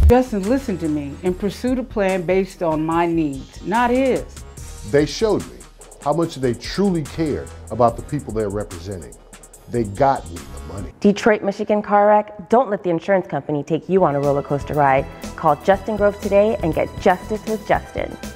Justin listened to me and pursued a plan based on my needs, not his. They showed me how much they truly cared about the people they're representing. They got me the money. Detroit, Michigan car wreck? Don't let the insurance company take you on a roller coaster ride. Call Justin Grove today and get justice with Justin.